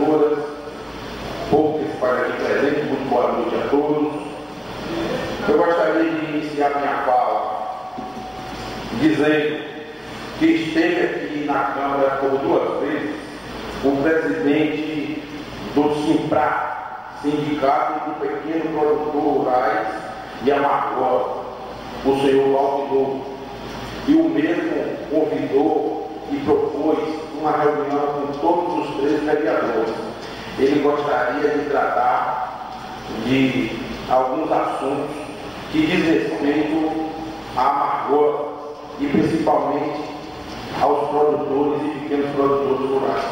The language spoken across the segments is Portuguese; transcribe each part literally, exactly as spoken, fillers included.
vereadoras, povo que se faz aqui presente, muito boa noite a todos. Eu gostaria de iniciar minha fala dizendo que esteve aqui na Câmara por duas vezes o presidente do SIMPRA, Sindicato do Pequeno Produtor Rurais e Amargosa, o senhor Alvidor, e o mesmo convidou e propôs uma reunião com todos os três vereadores. Ele gostaria de tratar de alguns assuntos que diz respeito à Amargosa e principalmente aos produtores e pequenos produtores rurais.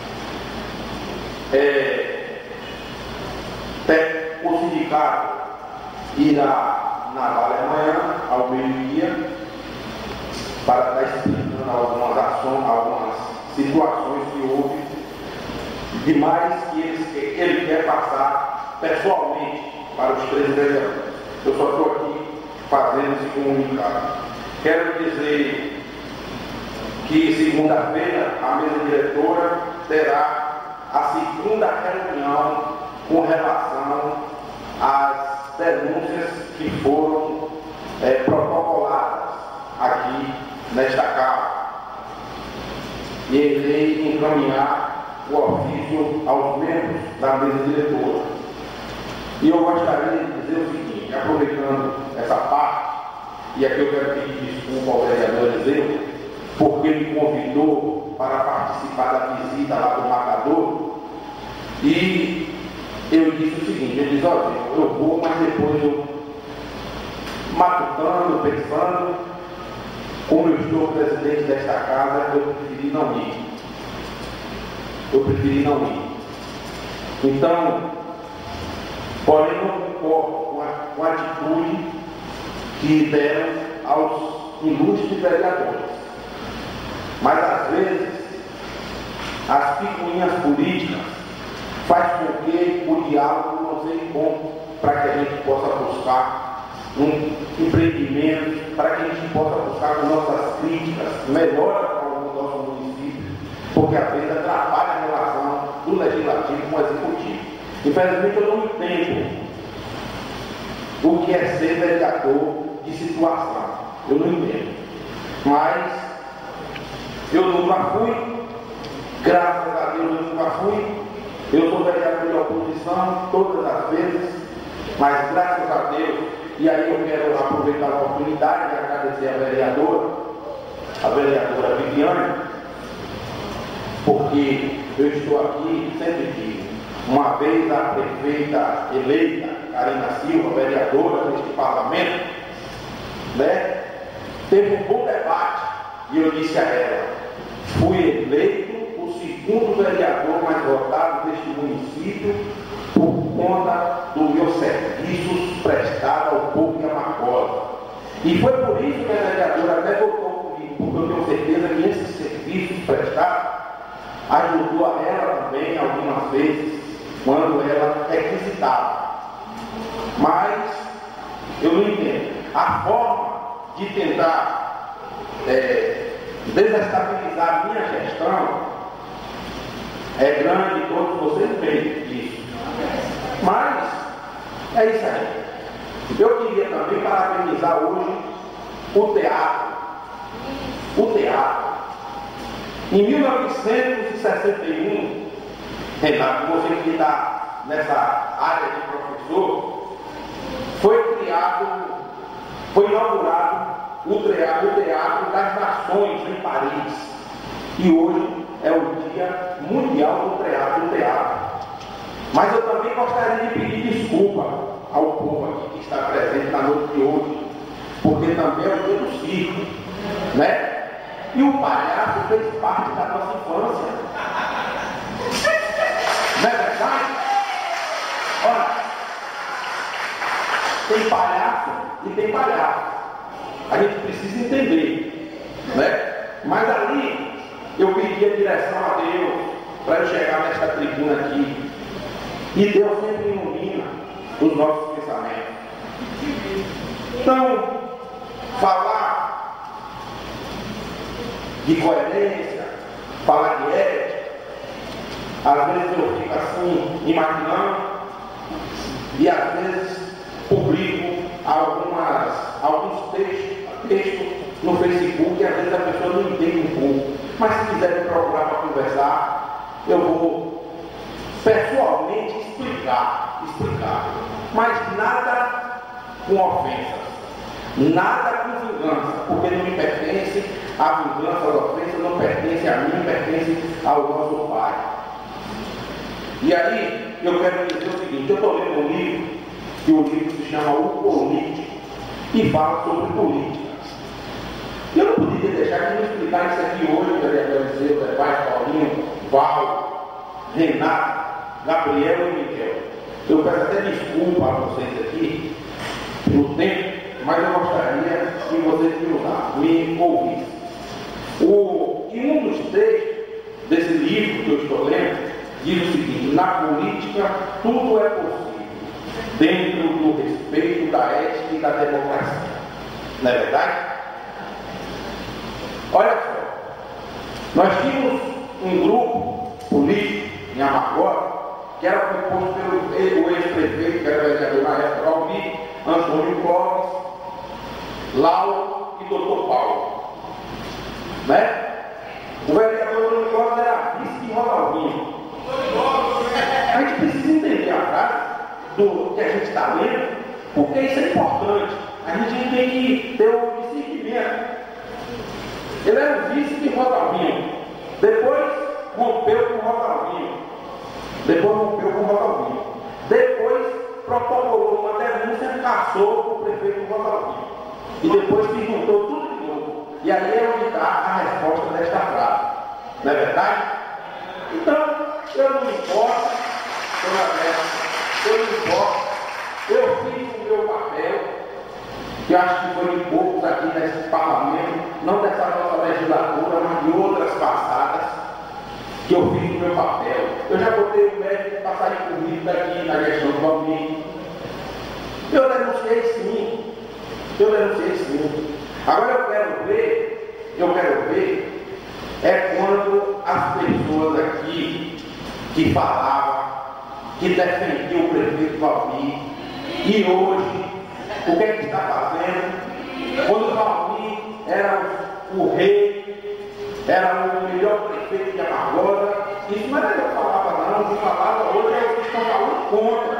É, o sindicato irá na Vale amanhã, ao meio-dia, para estar explicando algumas ações, algumas situações que houve, demais que ele, ele quer passar pessoalmente para os três vereadores. Eu só estou aqui fazendo esse comunicado. Quero dizer que segunda-feira a mesa diretora terá a segunda reunião com relação às denúncias que foram é, protocoladas aqui nesta Casa. E irei encaminhar o ofício aos membros da mesa diretora. E eu gostaria de dizer o seguinte, aproveitando essa parte, e aqui eu quero pedir desculpa ao vereador Eliseu, porque me convidou para participar da visita lá do marcador, e eu disse o seguinte, eu disse, olha, eu vou, mas depois eu, matutando, pensando, como eu estou presidente desta casa, eu preferi não ir. Eu preferi não ir. Então, porém, não concordo com a, com a atitude que deram aos ilustres vereadores. Mas, às vezes, as picuinhas políticas faz com que o diálogo não seja bom para que a gente possa buscar um empreendimento, para que a gente possa buscar com nossas críticas melhora para o nosso município, porque às vezes atrapalha a relação do legislativo com o executivo. Infelizmente eu não entendo o que é ser vereador de situação. Eu não entendo. Mas eu nunca fui, graças a Deus eu nunca fui. Eu sou vereador de oposição todas as vezes, mas graças a Deus, e aí eu quero aproveitar a oportunidade de agradecer a vereadora, a vereadora Viviane, porque eu estou aqui, sempre digo, uma vez a prefeita eleita, Karina Silva, vereadora deste parlamento, né, teve um bom debate, e eu disse a ela, fui eleito o segundo vereador mais votado deste município por conta dos meus serviços prestados ao povo de Amargosa. E foi por isso que a vereadora até votou comigo, porque eu tenho certeza que esses serviços prestados ajudou a ela também algumas vezes, quando ela requisitava. Mas eu não entendo. A forma de tentar é, desestabilizar a minha gestão é grande, todos vocês veem disso. Mas é isso aí. Eu queria também parabenizar hoje o teatro. O teatro. Em mil novecentos e sessenta e um, Renato, você que está nessa área de professor, foi criado, foi inaugurado o teatro, o teatro das Nações em Paris. E hoje é o Dia Mundial do Teatro, do teatro. Mas eu também gostaria de pedir desculpa ao povo aqui que está presente na noite de hoje, porque também é o dia do circo, né? E o palhaço fez parte da nossa infância. Não é verdade? Olha, tem palhaço e tem palhaço. A gente precisa entender, né? Mas ali eu pedi a direção a Deus para eu chegar nesta tribuna aqui. E Deus sempre ilumina os nossos pensamentos. Então, falar de coerência, falar de ética, Às vezes eu fico assim, imaginando, e às vezes publico algumas, alguns textos, textos no Facebook, e às vezes a pessoa não entende um pouco. Mas se quiser me procurar para conversar, eu vou pessoalmente explicar, explicar. Mas nada com ofensas, nada com vingança, porque não me pertence, a vingança, a ofensa não pertence a mim, pertence ao nosso Pai. E aí, eu quero dizer o seguinte, eu estou lendo um livro, que o livro se chama O Político, e fala sobre política. Eu não podia deixar de me explicar isso aqui hoje, vereador Eliseu, Zé Paulinho, Val, Renato, Gabriel e Miguel. Eu peço até desculpa a vocês aqui, pelo tempo, mas eu gostaria que vocês me, me ouvissem. O, em um dos textos desse livro que eu estou lendo, diz o seguinte: na política tudo é possível, dentro do respeito da ética e da democracia. Não é verdade? Olha só, nós tínhamos um grupo político em Amagosa, que era composto pelo ex-prefeito, que era vereador na época, Almir, Antônio Clóvis, Lauro e doutor Paulo. Né? O vereador Antônio Clóvis era vice de Rosalvinho. A gente precisa entender a frase do que a gente está lendo, porque isso é importante. A gente tem que ter o discernimento. Ele era o vice de Rosalvinho. Depois rompeu com Rosalvinho. Depois rompeu com Rosalvinho. Depois protocolou uma denúncia, caçou com o prefeito Rosalvinho. E depois se juntou tudo de novo. E aí é onde está a resposta desta frase. Não é verdade? Então, eu não importo, eu não importo, eu fiz o meu papel, que eu acho que foi de poucos aqui nesse parlamento, não dessa nossa legislatura, mas de outras passadas, que eu fiz o meu papel. Eu já botei o médico para sair comigo daqui na gestão do Almir. Eu denunciei sim, eu denunciei sim. Agora eu quero ver, eu quero ver, é quando as pessoas aqui que falavam, que defendiam o prefeito Valmir, e hoje, o que é que está fazendo? Quando o Valmir era o, o rei, era o melhor prefeito de Amagosa, isso não era eu que falava não, o que falava hoje é o que estão falando contra.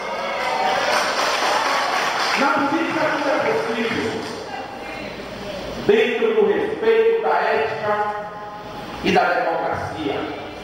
Na política tudo é possível, dentro do respeito, da ética e da democracia.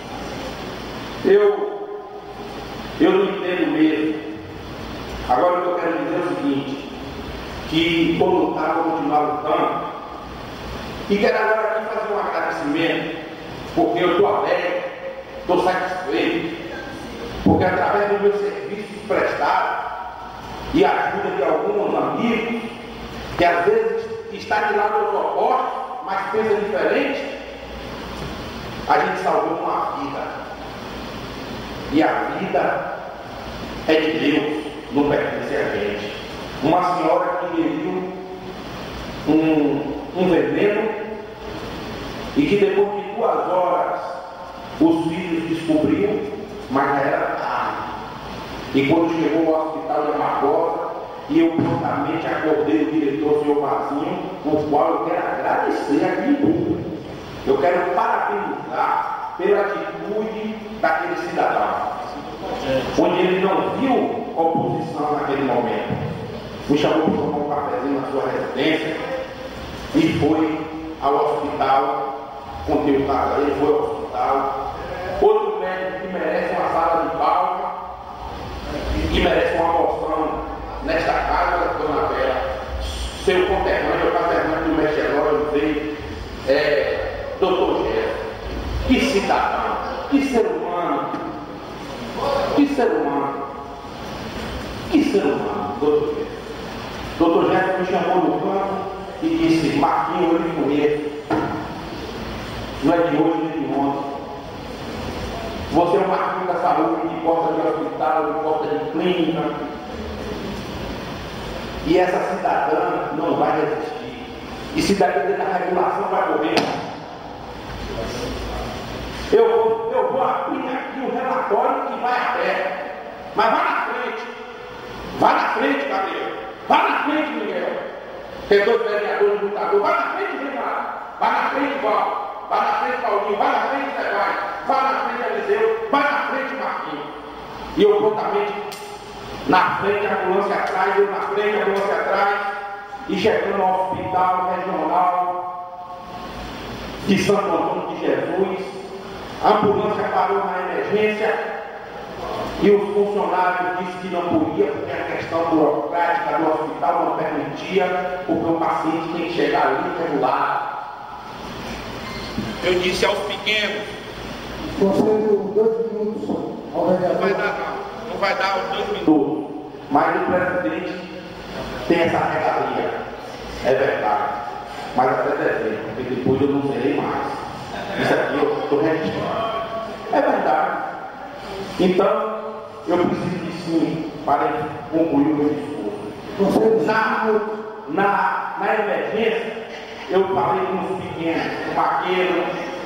Eu, eu não entendo mesmo. Agora o que eu quero dizer é o seguinte, que vou lutar, vou continuar lutando, e quero agora aqui fazer um agradecimento, porque eu estou alegre, estou satisfeito, porque através dos meus serviços prestados e a ajuda de alguns amigos, que às vezes está de lado aos opostos, mas pensa diferente, a gente salvou uma vida. E a vida é de Deus, não pertence a gente. Uma senhora que ingeriu um, um veneno e que depois de duas horas os filhos descobriram, mas já era tarde. E quando chegou ao hospital de Amagosa, e eu prontamente acordei o diretor, o senhor Mazinho, o qual eu quero agradecer aqui em público. Eu quero parabenizar pela atitude daquele cidadão, onde ele não viu oposição naquele momento. Me chamou para tomar um cafezinho na sua residência e foi ao hospital, contei o caso, ele foi ao hospital. Outro médico que merece uma sala de palma, que merece uma moção nesta casa, dona Vera, seu conterrâneo, o Fernando do Mexeló, eu sei, é, doutor Gerson, que cidadão, que ser humano, que ser humano, que ser humano, doutor Gerson. Doutor Gerson me chamou no canto e disse: Marquinhos, eu lhe conheço, não é de hoje nem de ontem. Você é o Marquinhos da saúde, de porta de hospital, de porta de clínica. E essa cidadã não vai resistir. E se depender da regulação, vai morrer. Eu vou, eu vou abrir aqui o relatório que vai aberto. Mas vá na frente. Vá na frente, Gabriel. Vá na frente, Miguel. Tem dois vereadores lutadores. Vá na frente, Renato. Vá na frente, Val. Vá na frente, Paulinho. Vá na frente, Zé Vai. Vá na frente, Eliseu. Vá na frente, Marquinhos. E eu prontamente, na frente, a ambulância atrás, eu na frente, a ambulância atrás, e chegando ao hospital regional de Santo Antônio de Jesus. A ambulância parou na emergência e os funcionários disseram que não podia, porque a questão burocrática do hospital não permitia, porque o paciente tem que chegar ali regular. Eu disse aos pequenos: Conselho, dois minutos ao vereador. Não vai dar, não. Não vai dar os dois minutos. Mas o presidente tem essa regalia. É verdade. Mas até dezembro, porque depois eu não serei mais. Isso aqui eu estou registrando. É verdade. Então, eu preciso de sim para concluir o meu discurso. Na, na, na emergência, eu falei com os pequenos, o vaqueiro,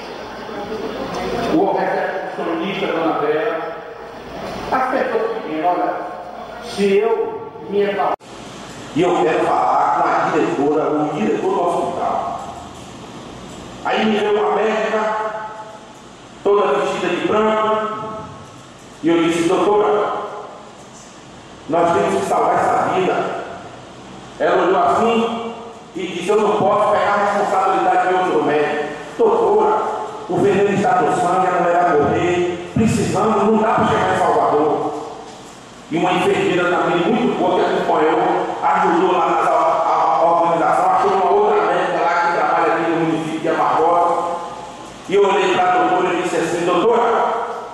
o recepcionista, dona Bela, as pessoas pequenas. Olha, se eu me exaltar, e eu quero falar com a diretora, o diretor do hospital. Aí me veio uma médica, toda vestida de branco, e eu disse: doutora, nós temos que salvar essa vida. Ela olhou assim e disse: eu não posso pegar a responsabilidade de outro médico. Doutora, o veneno está no sangue, a mulher vai morrer, precisando, não dá para chegar em Salvador. E uma enfermeira também muito boa que acompanhou, ajudou lá na a, a organização, achou uma outra médica lá que trabalha aqui no município de Amargosa. E eu olhei para a doutora e disse assim: doutora,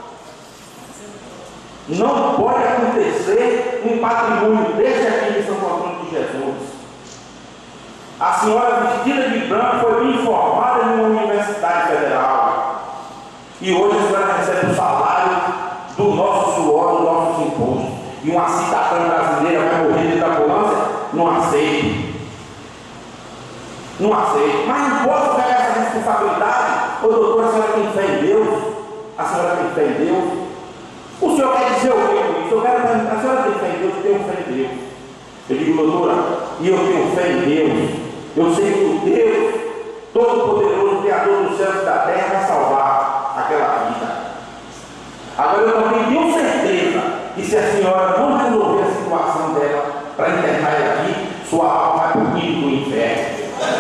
não pode acontecer um patrimônio desse aqui em Santo Antônio de Jesus. A senhora vestida de branco foi bem informada em uma universidade federal. E hoje a senhora recebe o salário do nosso suor, do nosso imposto. E uma cidadã brasileira vai morrer dentro da ambulância? Não aceito. Não aceito. Mas não posso pegar essa responsabilidade. Ô doutor, a senhora tem fé em Deus? A senhora tem fé em Deus? O senhor quer dizer o que com isso? Eu quero perguntar: a senhora tem fé em Deus? Eu tenho fé em Deus. Eu digo: doutora, e eu tenho fé em Deus. Eu sei que o Deus Todo-Poderoso, Criador dos céus e da terra, vai salvar aquela vida. Agora eu também tenho certeza que se a senhora não resolver a situação dela para internar ela aqui, sua alma vai por mim do inferno.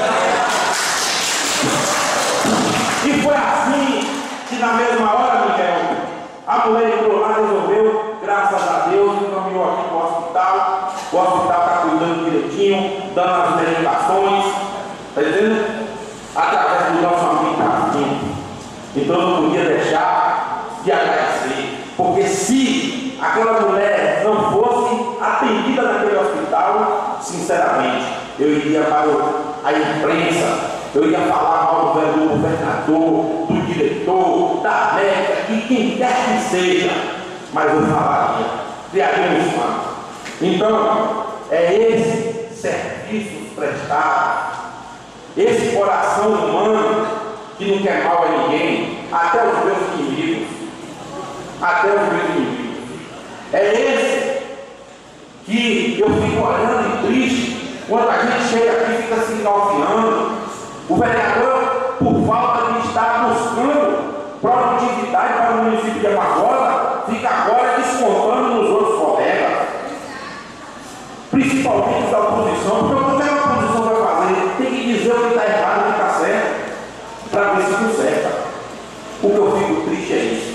E foi assim que na mesma hora, Miguel, a mulher entrou lá, resolveu, graças a Deus, encaminhou aqui para o hospital. O hospital está cuidando direitinho, dando as medicações, está entendendo? Através do nosso amigo Carlinhos. Então eu não podia deixar de agradecer, porque se aquela mulher não fosse atendida naquele hospital, sinceramente, eu iria para a imprensa, eu ia falar mal do governador, do diretor, da médica, de quem quer que seja, mas eu falaria, criaria um espanto. Então, é esse serviço prestado, esse coração humano que não quer mal a ninguém, até os meus inimigos, até os meus inimigos. É esse que eu fico olhando e triste quando a gente chega aqui e fica se engalfinhando. O vereador, por falta de estar buscando produtividade para o município de Amargosa, fica agora descontando nos outros colegas, principalmente da oposição, porque o que a oposição vai fazer? Tem que dizer o que está errado e o que está certo, para ver se conserta. O que eu fico triste é isso.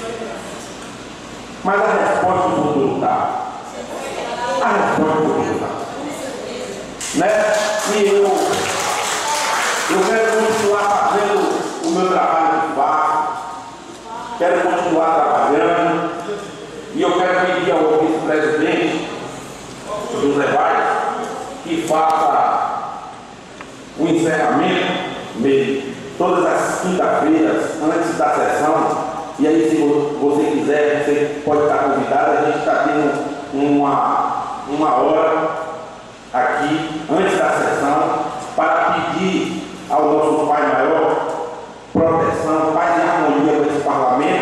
Mas a resposta do futuro está. A resposta do futuro está. Né? E eu, eu quero continuar fazendo o meu trabalho de fato, quero continuar trabalhando, e eu quero pedir ao vice-presidente José Vai que faça o encerramento dele todas as quinta-feiras, antes da sessão. E aí, se você quiser, você pode estar convidado. A gente está tendo uma, uma hora aqui, antes da sessão, para pedir ao nosso Pai Maior proteção, paz e harmonia para esse parlamento.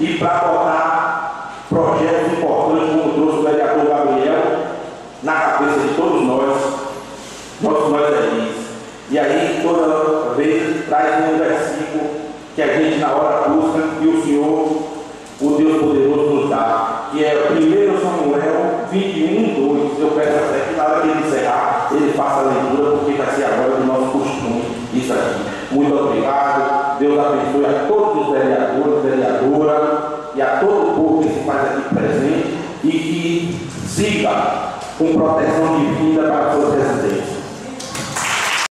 e para botar projetos importantes, como trouxe o vereador Gabriel, na cabeça de todos nós, todos nós aí. E aí, toda vez, traz um versículo que a gente na hora busca e o Senhor, o Deus poderoso, nos dá. Que é primeiro Samuel vinte e um, dois. Eu peço até que na hora de ele encerrar, ele faça a leitura, porque vai ser agora do nosso costume isso aqui. Muito obrigado. Deus abençoe a todos os vereadores, vereadoras e a todo o povo que se faz aqui presente e que siga com proteção divina para as suas residências.